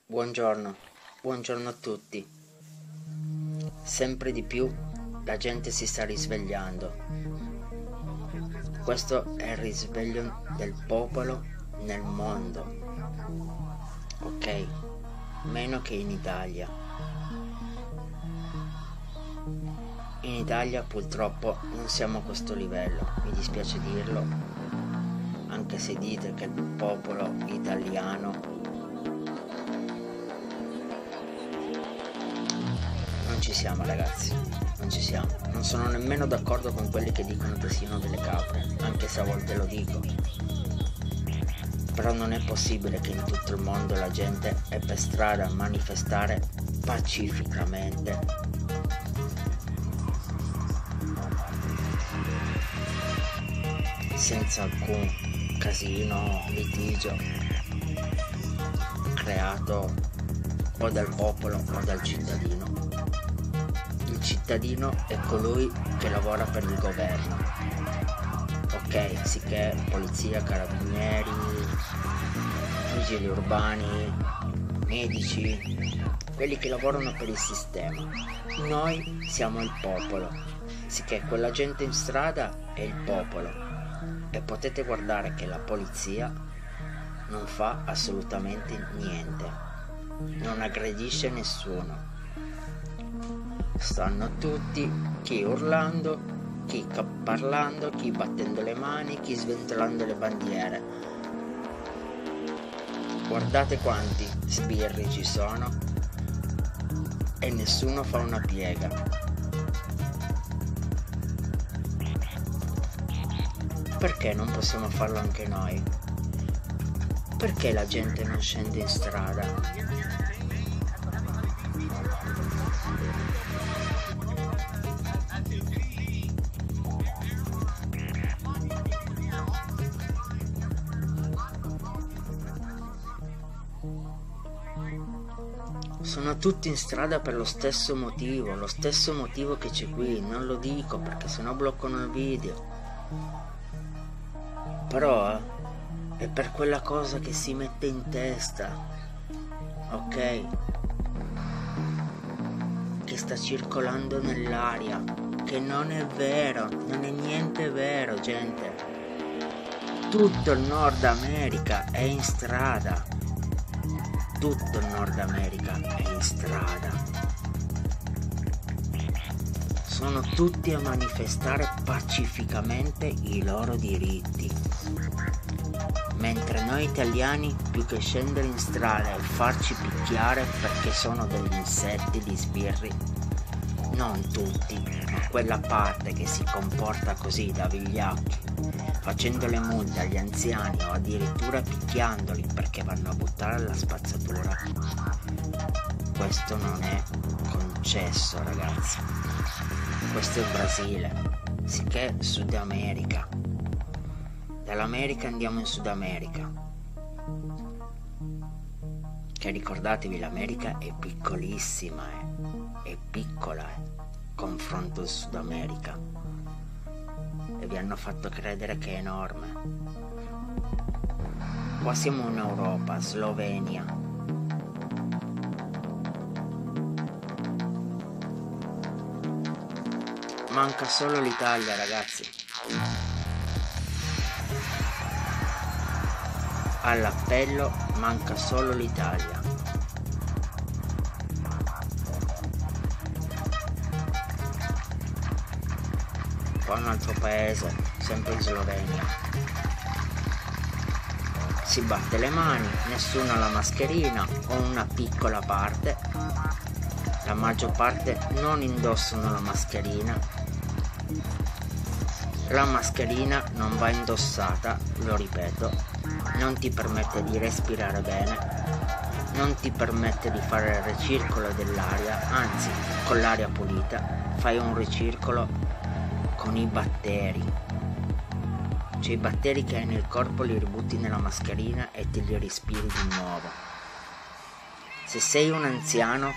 Buongiorno, buongiorno a tutti. Sempre di più la gente si sta risvegliando. Questo è il risveglio del popolo nel mondo. Ok? Meno che in Italia. In Italia purtroppo non siamo a questo livello, mi dispiace dirlo, anche se dite che il popolo italiano non ci siamo, ragazzi, non ci siamo. Non sono nemmeno d'accordo con quelli che dicono che siano delle capre, anche se a volte lo dico. Però non è possibile che in tutto il mondo la gente è per strada a manifestare pacificamente, senza alcun casino, litigio creato o dal popolo o dal cittadino. Il cittadino è colui che lavora per il governo, ok, sicché polizia, carabinieri, vigili urbani, medici, quelli che lavorano per il sistema. Noi siamo il popolo, sicché quella gente in strada è il popolo. E potete guardare che la polizia non fa assolutamente niente, non aggredisce nessuno. Stanno tutti, chi urlando, chi parlando, chi battendo le mani, chi sventolando le bandiere. Guardate quanti sbirri ci sono e nessuno fa una piega. Perché non possiamo farlo anche noi? Perché la gente non scende in strada? Sono tutti in strada per lo stesso motivo che c'è qui. Non lo dico perché sennò bloccano il video. Però è per quella cosa che si mette in testa, ok? Che sta circolando nell'aria, che non è vero, non è niente vero, gente. Tutto il Nord America è in strada. Tutto il Nord America è in strada. Sono tutti a manifestare pacificamente i loro diritti. Mentre noi italiani, più che scendere in strada e farci picchiare perché sono degli insetti, di sbirri, non tutti, ma quella parte che si comporta così da vigliacchi, facendo le multe agli anziani o addirittura picchiandoli perché vanno a buttare la spazzatura, questo non è concesso, ragazzi. Questo è il Brasile, sicché Sud America. Dall'America andiamo in Sud America. Che ricordatevi, l'America è piccolissima, è piccola, confronto al Sud America. E vi hanno fatto credere che è enorme. Qua siamo in Europa, Slovenia. Manca solo l'Italia, ragazzi. All'appello manca solo l'Italia. Qua un altro paese, sempre in Slovenia. Si batte le mani, nessuno ha la mascherina o una piccola parte. La maggior parte non indossano la mascherina. La mascherina non va indossata, lo ripeto, non ti permette di respirare bene, non ti permette di fare il ricircolo dell'aria, anzi, con l'aria pulita fai un ricircolo con i batteri. Cioè i batteri che hai nel corpo li ributti nella mascherina e te li respiri di nuovo. Se sei un anziano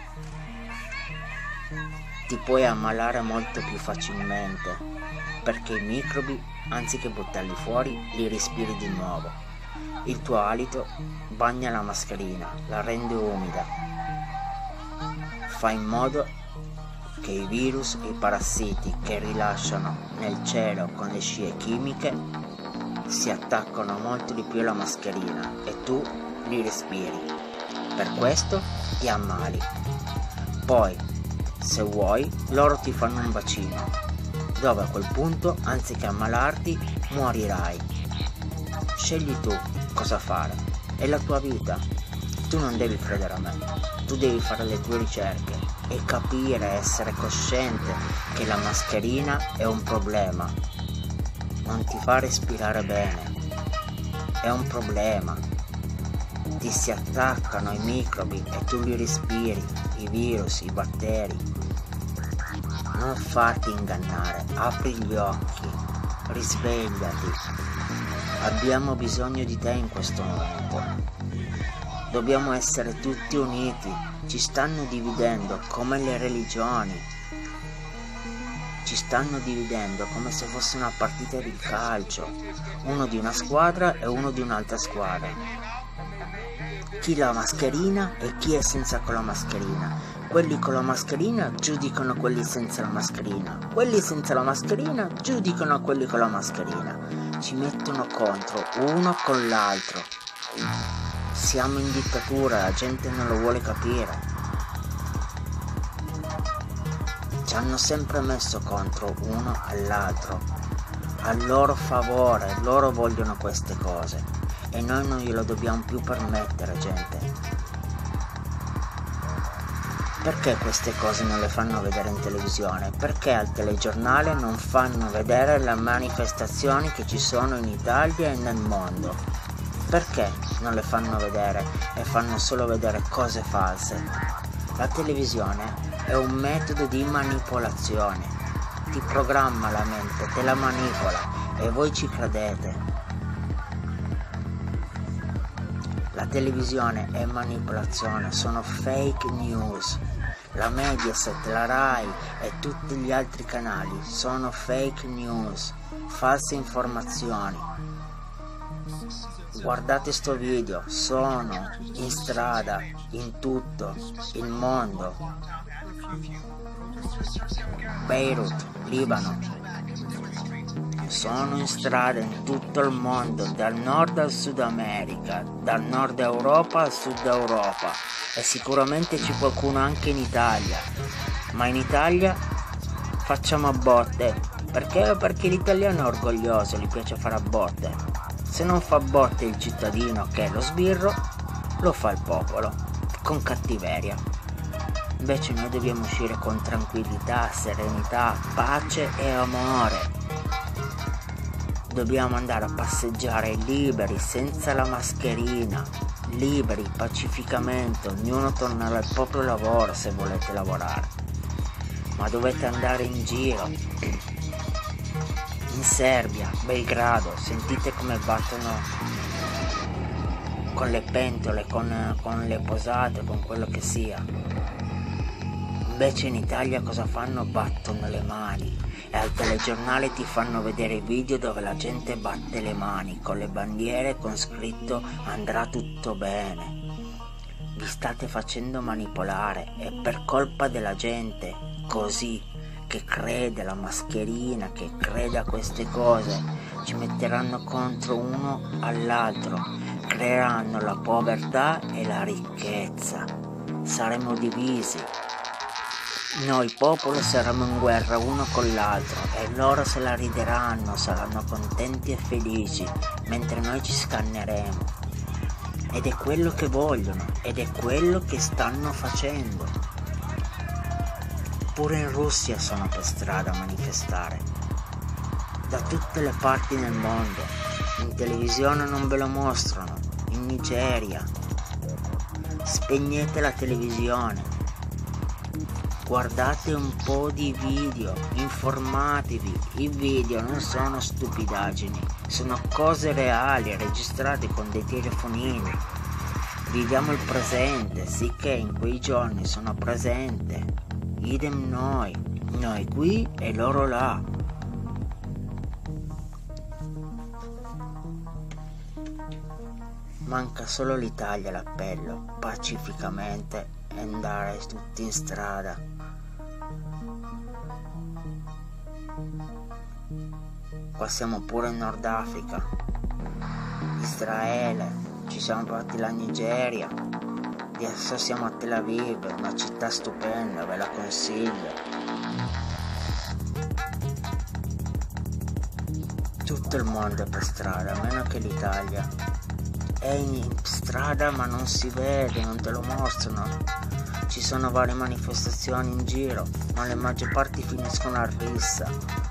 ti puoi ammalare molto più facilmente, perché i microbi, anziché buttarli fuori, li respiri di nuovo. Il tuo alito bagna la mascherina, la rende umida, fa in modo che i virus e i parassiti che rilasciano nel cielo con le scie chimiche si attaccano molto di più alla mascherina e tu li respiri. Per questo ti ammali. Poi, se vuoi, loro ti fanno un vaccino, dove a quel punto, anziché ammalarti, morirai. Scegli tu cosa fare, è la tua vita. Tu non devi credere a me, tu devi fare le tue ricerche e capire, essere cosciente che la mascherina è un problema. Non ti fa respirare bene, è un problema. Ti si attaccano i microbi e tu li respiri, i virus, i batteri. Non farti ingannare, apri gli occhi, risvegliati. Abbiamo bisogno di te in questo momento. Dobbiamo essere tutti uniti, ci stanno dividendo come le religioni, ci stanno dividendo come se fosse una partita di calcio, uno di una squadra e uno di un'altra squadra. Chi la mascherina e chi è senza con la mascherina. Quelli con la mascherina giudicano quelli senza la mascherina, quelli senza la mascherina giudicano quelli con la mascherina. Ci mettono contro uno con l'altro. Siamo in dittatura, la gente non lo vuole capire. Ci hanno sempre messo contro uno all'altro, a loro favore, loro vogliono queste cose e noi non glielo dobbiamo più permettere, gente. Perché queste cose non le fanno vedere in televisione? Perché al telegiornale non fanno vedere le manifestazioni che ci sono in Italia e nel mondo? Perché non le fanno vedere e fanno solo vedere cose false? La televisione è un metodo di manipolazione, ti programma la mente, te la manipola e voi ci credete. La televisione è manipolazione, sono fake news. La Mediaset, la Rai e tutti gli altri canali sono fake news, false informazioni. Guardate sto video, sono in strada in tutto il mondo. Beirut, Libano. Sono in strada in tutto il mondo, dal nord al Sud America, dal nord Europa al Sud Europa e sicuramente c'è qualcuno anche in Italia, ma in Italia facciamo a botte. Perché? Perché l'italiano è orgoglioso, gli piace fare a botte. Se non fa botte il cittadino che è lo sbirro, lo fa il popolo, con cattiveria. Invece noi dobbiamo uscire con tranquillità, serenità, pace e amore. Dobbiamo andare a passeggiare liberi, senza la mascherina, liberi, pacificamente, ognuno tornare al proprio lavoro se volete lavorare. Ma dovete andare in giro. In Serbia, Belgrado, sentite come battono con le pentole, con le posate, con quello che sia. Invece in Italia cosa fanno? Battono le mani e al telegiornale ti fanno vedere i video dove la gente batte le mani con le bandiere con scritto andrà tutto bene. Vi state facendo manipolare e per colpa della gente così che crede alla mascherina, che crede a queste cose, ci metteranno contro uno all'altro, creeranno la povertà e la ricchezza, saremo divisi. Noi popolo saremo in guerra uno con l'altro e loro se la rideranno, saranno contenti e felici, mentre noi ci scanneremo. Ed è quello che vogliono, ed è quello che stanno facendo. Pure in Russia sono per strada a manifestare, da tutte le parti nel mondo, in televisione non ve lo mostrano, in Nigeria. Spegnete la televisione, guardate un po' di video, informatevi, i video non sono stupidaggini, sono cose reali registrate con dei telefonini. Viviamo il presente, sicché in quei giorni sono presente. Idem noi qui e loro là. Manca solo l'Italia all'appello, pacificamente, e andare tutti in strada. Qua siamo pure in Nord Africa, Israele, ci siamo fatti la Nigeria, adesso siamo a Tel Aviv, una città stupenda, ve la consiglio. Tutto il mondo è per strada, meno che l'Italia. È in strada ma non si vede, non te lo mostrano. Ci sono varie manifestazioni in giro, ma le maggior parti finiscono a rissa.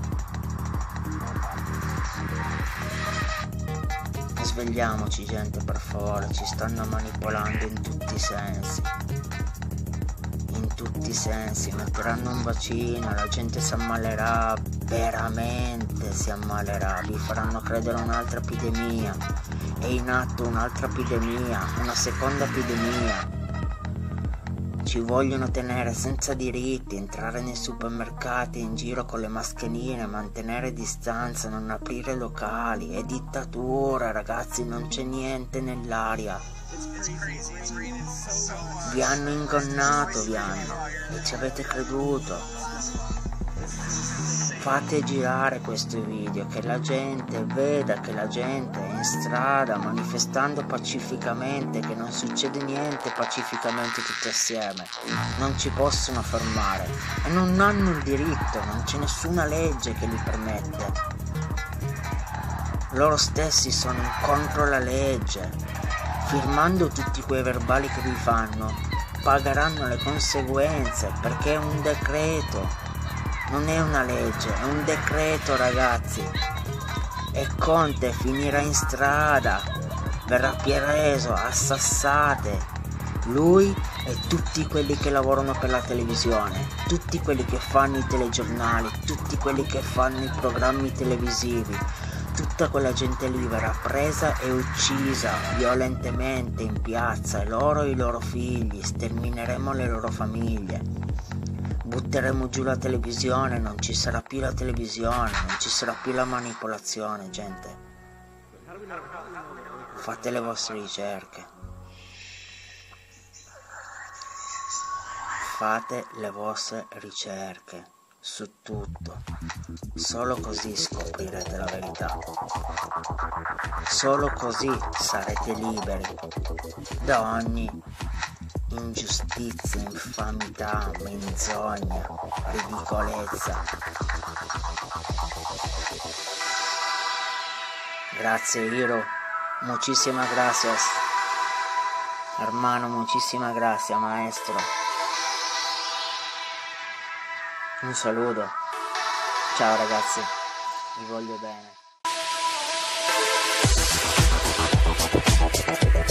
Svegliamoci gente, per favore, ci stanno manipolando in tutti i sensi. In tutti i sensi, metteranno un vaccino, la gente si ammalerà, veramente si ammalerà, vi faranno credere un'altra epidemia, è in atto un'altra epidemia, una seconda epidemia. Ci vogliono tenere senza diritti, entrare nei supermercati in giro con le mascherine, mantenere distanza, non aprire locali. È dittatura, ragazzi, non c'è niente nell'aria. Vi hanno ingannato, e ci avete creduto. Fate girare questo video, che la gente veda che la gente è in strada manifestando pacificamente, che non succede niente pacificamente tutti assieme. Non ci possono fermare e non hanno il diritto, non c'è nessuna legge che li permette. Loro stessi sono contro la legge. Firmando tutti quei verbali che vi fanno, pagheranno le conseguenze, perché è un decreto. Non è una legge, è un decreto, ragazzi. E Conte finirà in strada, verrà preso a sassate. Lui e tutti quelli che lavorano per la televisione, tutti quelli che fanno i telegiornali, tutti quelli che fanno i programmi televisivi, tutta quella gente lì verrà presa e uccisa violentemente in piazza, e loro e i loro figli, stermineremo le loro famiglie. Butteremo giù la televisione, non ci sarà più la televisione, non ci sarà più la manipolazione, gente. Fate le vostre ricerche. Fate le vostre ricerche su tutto. Solo così scoprirete la verità. Solo così sarete liberi da ogni ingiustizia, infamità, menzogna, ridicolezza. Grazie Hiro, muchísimas gracias. Hermano, muchísimas gracias, maestro. Un saluto. Ciao ragazzi, vi voglio bene.